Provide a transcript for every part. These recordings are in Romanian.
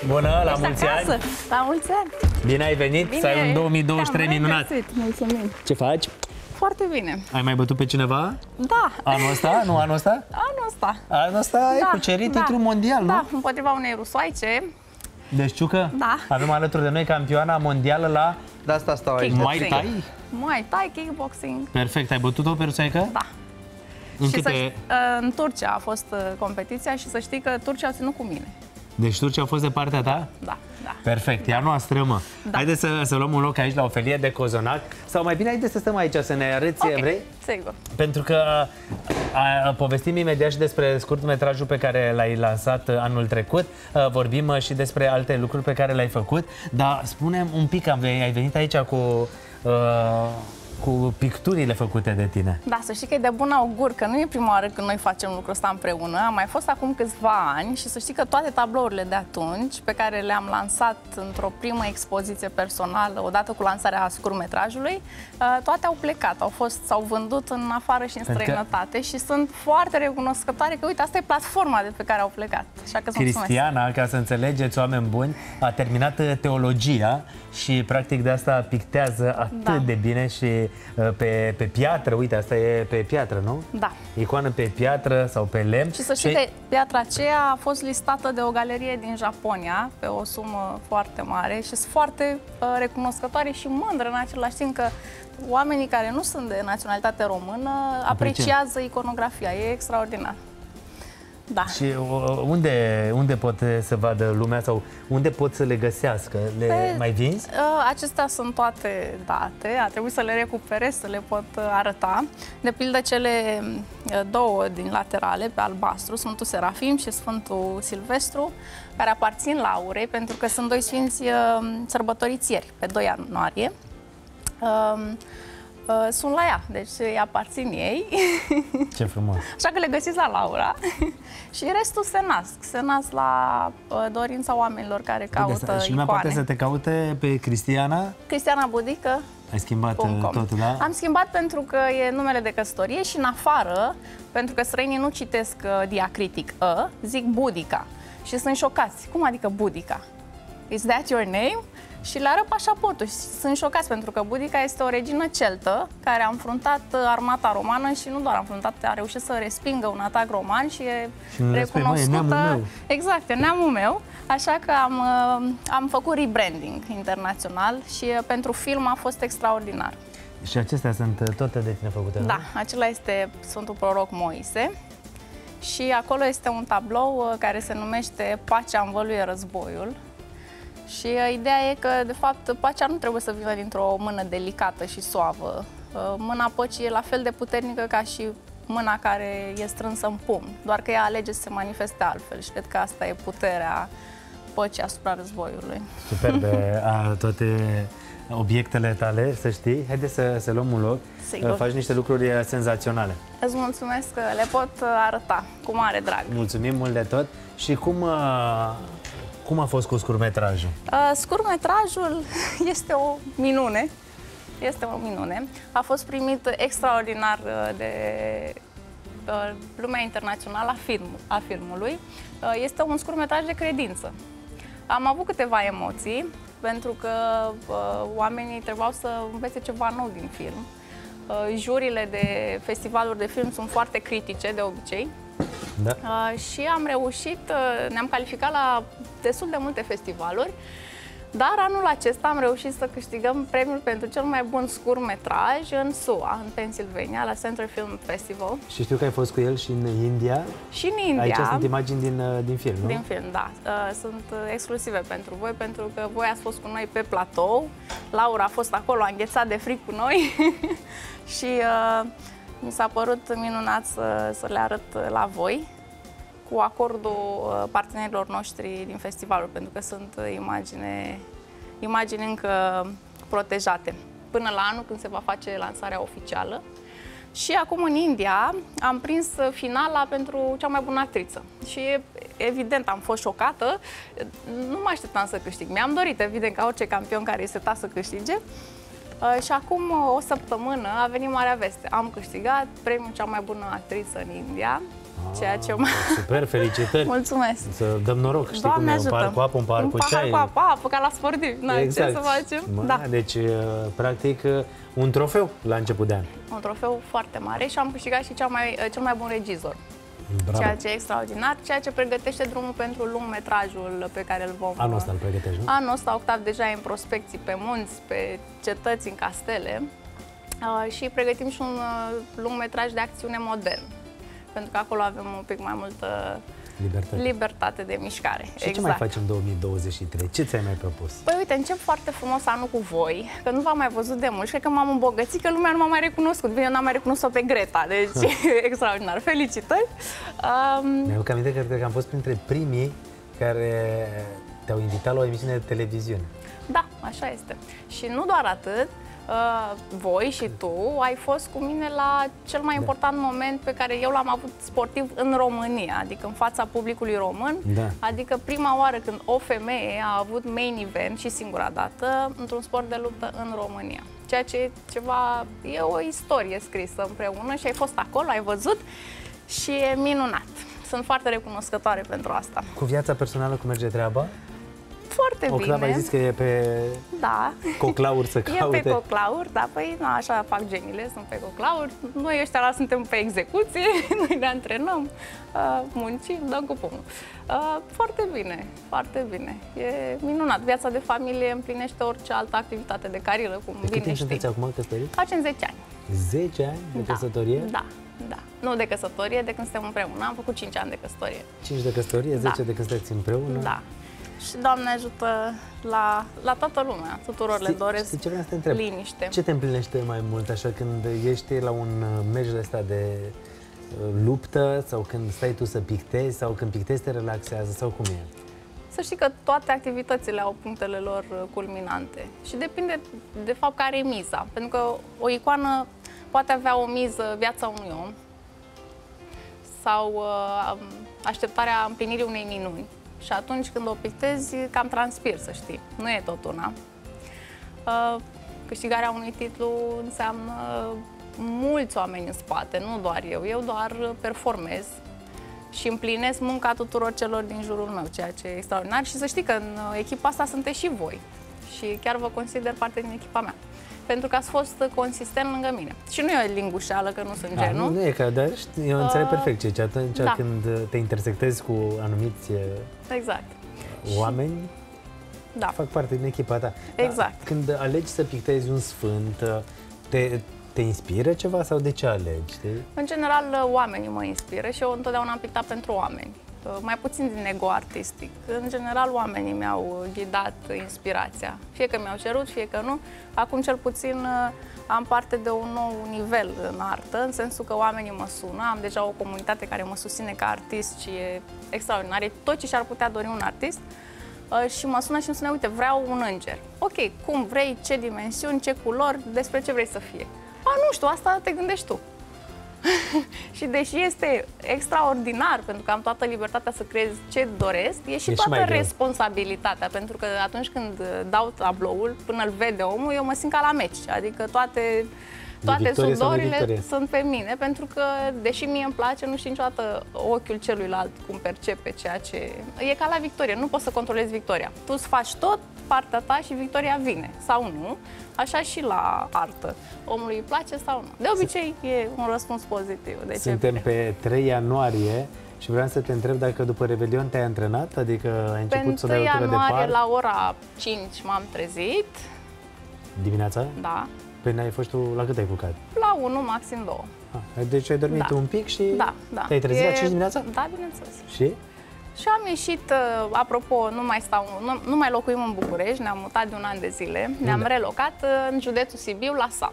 Bună, la mulți ani! La mulți ani! Bine ai venit, Bine, să ai un 2023 minunat! Mulțumim! Ce faci? Foarte bine! Ai mai bătut pe cineva? Da! Anul ăsta? Nu anul ăsta? Anul ăsta! Anul ăsta ai cucerit titlul mondial, nu? Da, împotriva unei rusoaice. Deci, Ciucă, da. Avem alături de noi campioana mondială la... De asta stau aici. Muay Thai? Muay Thai, kickboxing. Perfect, ai bătut-o pe rusoaică? Da. În câte... în Turcia a fost competiția și să știi că Turcia a ținut cu mine. Deci Turcia a fost de partea ta? Da, da. Perfect, ea noastră, mă. Da. Haideți să luăm un loc aici la o felie de cozonac. Sau mai bine, haideți să stăm aici, să ne arăți, Okay, vrei? sigur. Pentru că povestim imediat și despre scurtmetrajul pe care l-ai lansat anul trecut. Vorbim și despre alte lucruri pe care le-ai făcut. Dar spune-mi un pic, ai venit aici cu picturile făcute de tine. Da, să știi că e de bun augur, că nu e prima oară când noi facem lucrul ăsta împreună. Am mai fost acum câțiva ani și să știi că toate tablourile de atunci, pe care le-am lansat într-o primă expoziție personală, odată cu lansarea scurtmetrajului, toate au plecat, s-au vândut în afară și în străinătate și sunt foarte recunoscătoare că, uite, asta e platforma de pe care au plecat. Așa că Cristiana, ca să înțelegeți, oameni buni, a terminat teologia și, practic, de asta pictează atât de bine și pe piatră, uite, asta e pe piatră, nu? Da. Icoană pe piatră sau pe lemn. Și să știi că piatra aceea a fost listată de o galerie din Japonia pe o sumă foarte mare și sunt foarte recunoscătoare și mândră în același timp că oamenii care nu sunt de naționalitate română apreciază iconografia. E extraordinar. Da. Și unde pot să vadă lumea sau unde pot să le găsească? Mai vinzi? Acestea sunt toate date, a trebuit să le recuperez, să le pot arăta. De pildă cele două din laterale, pe albastru, Sfântul Serafim și Sfântul Silvestru, care aparțin Laurei, pentru că sunt doi sfinți sărbătoriți ieri, pe 2 ianuarie. Sunt la ea, deci îi aparțin ei. Ce frumos! Așa că le găsiți la Laura și restul se nasc la dorința oamenilor care caută icoane. Și lumea poate să te caute pe Cristiana? Cristiana Budică. Ai schimbat totul, da? Am schimbat pentru că e numele de căsătorie și în afară, pentru că străinii nu citesc diacritic zic Budica și sunt șocați. Cum adică Budica? Is that your name? Și le arăt pașaportul și sunt șocați pentru că Budica este o regină celtă care a înfruntat armata romană și nu doar a înfruntat, a reușit să respingă un atac roman și e recunoscută. Exact, e neamul meu. Așa că am făcut rebranding internațional și pentru film a fost extraordinar. Și acestea sunt toate de tine făcute, nu? Da, acela este Sfântul Proroc Moise și acolo este un tablou care se numește Pacea învăluie războiul. Și ideea e că, de fapt, pacea nu trebuie să vină dintr-o mână delicată și suavă. Mâna păcii e la fel de puternică ca și mâna care e strânsă în pumn, doar că ea alege să se manifeste altfel și cred că asta e puterea păcii asupra războiului. Superbe toate obiectele tale, să știi. Haideți să luăm un loc. Sigur. Faci niște lucruri senzaționale. Îți mulțumesc că le pot arăta cu mare drag. Mulțumim mult de tot. Și cum a fost cu scurtmetrajul? Scurtmetrajul este o minune. Este o minune. A fost primit extraordinar de lumea internațională a filmului. Este un scurtmetraj de credință. Am avut câteva emoții, pentru că oamenii trebuiau să învețe ceva nou din film. Jurile de festivaluri de film sunt foarte critice, de obicei. Da. Și am reușit, ne-am calificat la destul de multe festivaluri, dar anul acesta am reușit să câștigăm premiul pentru cel mai bun scurtmetraj în SUA, în Pennsylvania, la Center Film Festival. Și știu că ai fost cu el și în India. Și în India. Aici sunt imagini din film, nu? Din film, da. Sunt exclusive pentru voi, pentru că voi ați fost cu noi pe platou. Laura a fost acolo, a înghețat de fric cu noi și mi s-a părut minunat să le arăt la voi, cu acordul partenerilor noștri din festivalul, pentru că sunt imagini încă protejate până la anul când se va face lansarea oficială. Și acum în India am prins finala pentru cea mai bună actriță. Și evident am fost șocată, nu mă așteptam să câștig. Mi-am dorit, evident, ca orice campion care îi seta să câștige. Și acum o săptămână a venit marea veste. Am câștigat premiul cea mai bună actriță în India Ceea ce Super, felicitări! Mulțumesc! Să dăm noroc, știi Doamne cum e, ajută. un pahar cu apă, un pahar cu ceai. Un pahar cu apă ca la sportiv. Exact. Ce să facem? Da. Deci, practic, un trofeu la început de an. Un trofeu foarte mare și am câștigat și cel mai bun regizor. Bravo. Ceea ce e extraordinar, ceea ce pregătește drumul pentru lungmetrajul pe care îl vom... Anul ăsta îl pregătești, nu? Anul ăsta, Octav deja e în prospecții pe munți, pe cetăți, în castele și pregătim și un lungmetraj de acțiune modern, pentru că acolo avem un pic mai multă libertate de mișcare. Și exact. Ce mai faci în 2023? Ce ți-ai mai propus? Păi uite, încep foarte frumos anul cu voi, că nu v-am mai văzut de mult și cred că m-am îmbogățit, că lumea nu m-a mai recunoscut. Bine, eu n-am mai recunoscut-o pe Greta, deci extraordinar. Felicitări! Mi-aduc aminte că cred că am fost printre primii care te-au invitat la o emisiune de televiziune. Da, așa este. Și nu doar atât, voi și tu ai fost cu mine la cel mai important moment pe care eu l-am avut sportiv în România, adică în fața publicului român, adică prima oară când o femeie a avut main event și singura dată într-un sport de luptă în România. Ceea ce e ceva, e o istorie scrisă împreună și ai fost acolo, ai văzut și e minunat. Sunt foarte recunoscătoare pentru asta. Cu viața personală cum merge treaba? Foarte bine. Octav, ai zis că e pe coclauri să caute. E pe coclauri, da, păi na, așa fac genile, sunt pe coclauri. Noi ăștia la suntem pe execuție, noi ne antrenăm, muncim, dăm cu pumnul. Foarte bine, foarte bine. E minunat. Viața de familie împlinește orice altă activitate de carieră, cum bine știi. Cât timp sunteți acum căsătoriți? Facem 10 ani. 10 ani de căsătorie? Da. Da. Nu de căsătorie, de când suntem împreună. Am făcut 5 ani de căsătorie. 5 de căsătorie, 10 de când sunteți împreună? Da. Și Doamne ajută la toată lumea, tuturor le doresc ce vreau să te întreb? Liniște. Ce te împlinește mai mult așa când ești la un meci de ăsta de luptă sau când stai tu să pictezi sau când pictezi te relaxează sau cum e? Să știi că toate activitățile au punctele lor culminante și depinde de fapt care e miza, pentru că o icoană poate avea o miză, viața unui om sau așteptarea împlinirii unei minuni. Și atunci când o pictezi, cam transpir, să știi. Nu e tot una. Câștigarea unui titlu înseamnă mulți oameni în spate, nu doar eu. Eu doar performez și împlinesc munca tuturor celor din jurul meu, ceea ce e extraordinar. Și să știi că în echipa asta sunteți și voi. Și chiar vă consider parte din echipa mea. Pentru că ați fost consistent lângă mine. Și nu e o lingușeală, că nu sunt genul. Nu e că, dar eu înțeleg perfect ce atunci când te intersectezi cu anumiți oameni, fac parte din echipa ta. Exact. Când alegi să pictezi un sfânt, te inspiră ceva sau de ce alegi? În general, oamenii mă inspiră și eu întotdeauna am pictat pentru oameni. Mai puțin din ego artistic. În general, oamenii mi-au ghidat inspirația. Fie că mi-au cerut, fie că nu. Acum, cel puțin, am parte de un nou nivel în artă, în sensul că oamenii mă sună. Am deja o comunitate care mă susține ca artist și e extraordinar. E tot ce și-ar putea dori un artist. Și mă sună și îmi spune, uite, vreau un înger. Ok, cum vrei, ce dimensiuni, ce culori, despre ce vrei să fie? Nu știu, asta te gândești tu. Și deși este extraordinar, pentru că am toată libertatea să creez ce doresc, e și toată responsabilitatea, pentru că atunci când dau tabloul, până îl vede omul, eu mă simt ca la meci, adică toate sudorile sunt pe mine, pentru că, deși mie îmi place, nu știu niciodată ochiul celuilalt cum percepe ceea ce... E ca la victorie, nu poți să controlezi victoria. Tu îți faci tot, partea ta și victoria vine, sau nu. Așa și la artă. Omului îi place sau nu. De obicei e un răspuns pozitiv. Suntem pe 3 ianuarie și vreau să te întreb dacă după Revelion te-ai antrenat? Adică ai început să dai o tură de par? Pe 1 ianuarie la ora 5 m-am trezit. Dimineața? Da. Păi n-ai fost tu, la cât ai culcat? La 1, maxim 2. Deci ai dormit un pic și te-ai trezit la 5 dimineața? Da, bineînțeles. Și? Și am ieșit, apropo, nu mai locuim în București, ne-am mutat de un an de zile, ne-am relocat în județul Sibiu, la sat.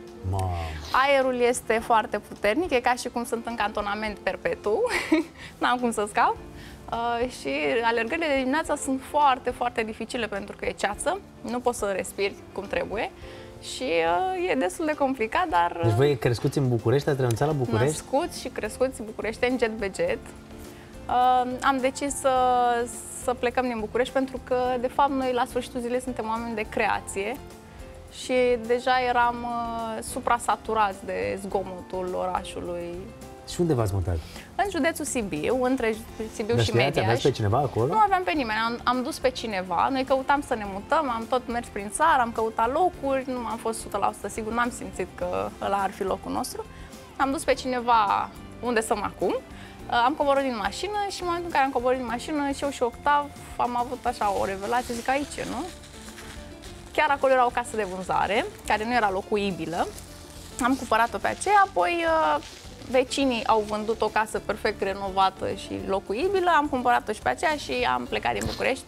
Aerul este foarte puternic, e ca și cum sunt în cantonament perpetu, n-am cum să scap. Și alergările de dimineața sunt foarte, foarte dificile pentru că e ceață, nu poți să respiri cum trebuie. Și e destul de complicat, dar... Deci voi crescuți în București, ați renunțat la București? Născuți și crescuți în București, în jet be jet. Am decis să plecăm din București pentru că, de fapt, noi la sfârșitul zilei suntem oameni de creație și deja eram suprasaturați de zgomotul orașului Și unde v-ați mutat? În județul Sibiu, între Sibiu și Mediaș. Aveați pe cineva acolo? Nu aveam pe nimeni, am dus pe cineva. Noi căutam să ne mutăm, am tot mers prin țară, am căutat locuri, nu am fost 100% sigur, n-am simțit că ăla ar fi locul nostru. Am dus pe cineva unde stăm acum. Am coborât din mașină și în momentul în care am coborât din mașină și eu și Octav am avut așa o revelație, zic aici, nu? Chiar acolo era o casă de vânzare, care nu era locuibilă. Am cumpărat-o pe aceea, apoi vecinii au vândut o casă perfect renovată și locuibilă, am cumpărat-o și pe aceea și am plecat din București.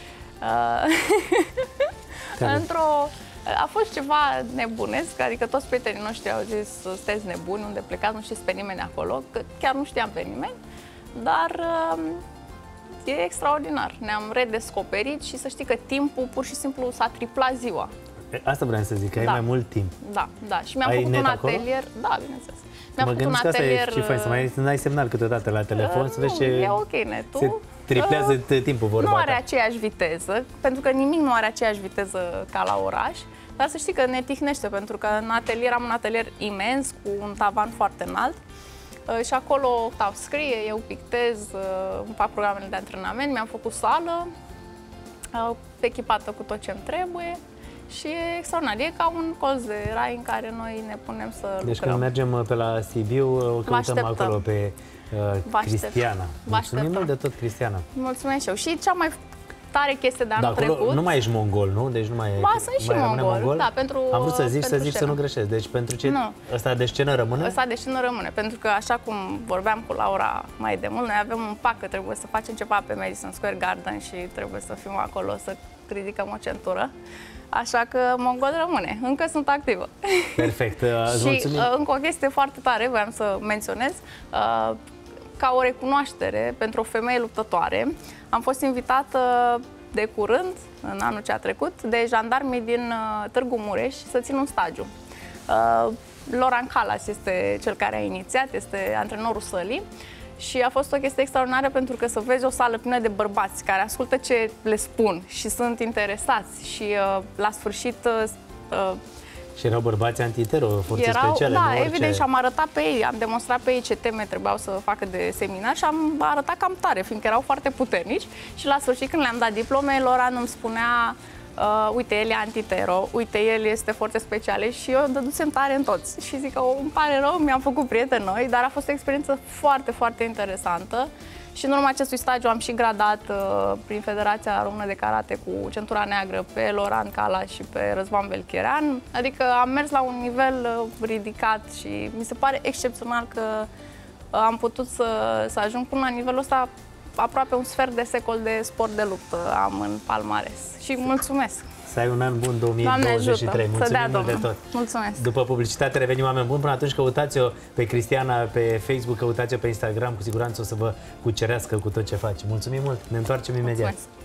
A fost ceva nebunesc, adică toți prietenii noștri au zis sunteți nebuni, unde plecați, nu știți pe nimeni acolo, că chiar nu știam pe nimeni, dar e extraordinar. Ne-am redescoperit și să știi că timpul pur și simplu s-a triplat ziua. Asta vreau să zic, că ai mai mult timp. Da, da. Și mi-am făcut un atelier. Da, bineînțeles. Mi-am făcut un atelier. Și fain, să mai ai semnal câteodată la telefon, să vezi ce... E ok netul. Se triplează timpul, vorba Nu are aceeași viteză, pentru că nimic nu are aceeași viteză ca la oraș. Dar să știi că ne tihnește, pentru că în atelier am un atelier imens, cu un tavan foarte înalt. Și acolo Octav scrie, eu pictez, îmi fac programele de antrenament, mi-am făcut sală, echipată cu tot ce-mi trebuie. Și e extraordinar, e ca un colț de rai în care noi ne punem să lucrăm. Deci când mergem pe la Sibiu, o căutăm acolo pe Cristiana. Mulțumim mult de tot, Cristiana. Mulțumesc și eu. Și cea mai tare chestie de anul trecut... Nu mai ești mongol, nu? Deci nu mai e... Ba, sunt și mongol. Da, am vrut să zic să nu greșesc. Deci pentru ce... Ăsta de scenă rămâne? Ăsta de scenă rămâne, pentru că așa cum vorbeam cu Laura mai de mult, noi avem un pact că trebuie să facem ceva pe Madison Square Garden și trebuie să fim acolo, să ridicăm o centură. Așa că mongol rămâne. Încă sunt activă. Perfect. Și încă o chestie foarte tare, voiam să menționez, ca o recunoaștere pentru o femeie luptătoare, am fost invitată de curând, în anul ce a trecut, de jandarmii din Târgu Mureș să țin un stagiu. Loran Calas este cel care a inițiat, este antrenorul sălii. Și a fost o chestie extraordinară pentru că să vezi o sală plină de bărbați care ascultă ce le spun și sunt interesați și la sfârșit... Și erau bărbați antitero, forțe speciale, da, nu evident, și am arătat pe ei, am demonstrat pe ei ce teme trebuiau să facă de seminar și am arătat cam tare, fiindcă erau foarte puternici și la sfârșit când le-am dat diplome, Loran îmi spunea uite, el e antitero, uite, el este forțe speciale și eu dădusem tare în toți. Și zic că îmi pare rău, mi-am făcut prieteni noi, dar a fost o experiență foarte, foarte interesantă. Și în urma acestui stagiu am și gradat prin Federația Română de Karate cu centura neagră pe Loran Calas și pe Răzvan Belcherean. Adică am mers la un nivel ridicat și mi se pare excepțional că am putut să ajung până la nivelul ăsta. Aproape un sfert de secol de sport de luptă am în palmares. Și mulțumesc! Să ai un an bun 2023. Mulțumim mult de tot! Mulțumesc! După publicitate revenim, oameni buni. Până atunci căutați-o pe Cristiana pe Facebook, căutați-o pe Instagram. Cu siguranță o să vă cucerească cu tot ce face. Mulțumim mult! Ne întoarcem imediat! Mulțumesc.